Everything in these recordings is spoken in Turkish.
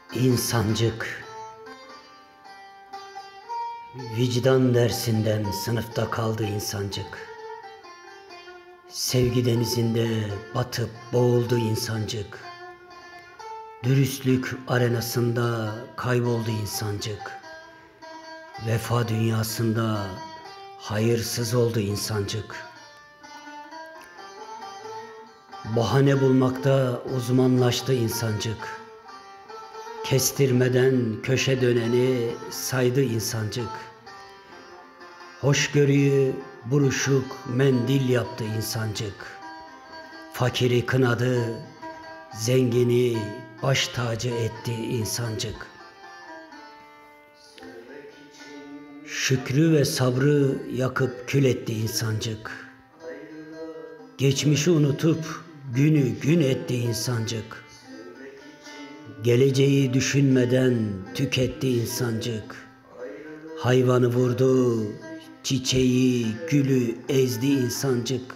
İnsancık, vicdan dersinden sınıfta kaldı insancık. Sevgi denizinde batıp boğuldu insancık. Dürüstlük arenasında kayboldu insancık. Vefa dünyasında hayırsız oldu insancık. Bahane bulmakta uzmanlaştı insancık. Kestirmeden köşe döneni saydı insancık. Hoşgörüyü buruşuk mendil yaptı insancık. Fakiri kınadı, zengini baş tacı etti insancık. Şükrü ve sabrı yakıp kül etti insancık. Geçmişi unutup günü gün etti insancık. Geleceği düşünmeden tüketti insancık. Hayvanı vurdu, çiçeği, gülü ezdi insancık.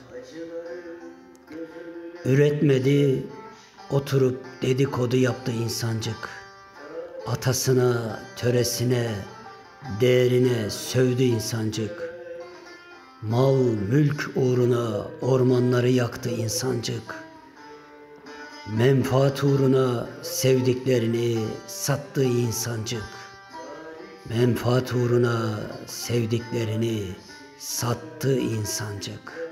Üretmedi, oturup dedikodu yaptı insancık. Atasına, töresine, değerine sövdü insancık. Mal, mülk uğruna ormanları yaktı insancık. Menfaat uğruna sevdiklerini sattı insancık. Menfaat uğruna sevdiklerini sattı insancık.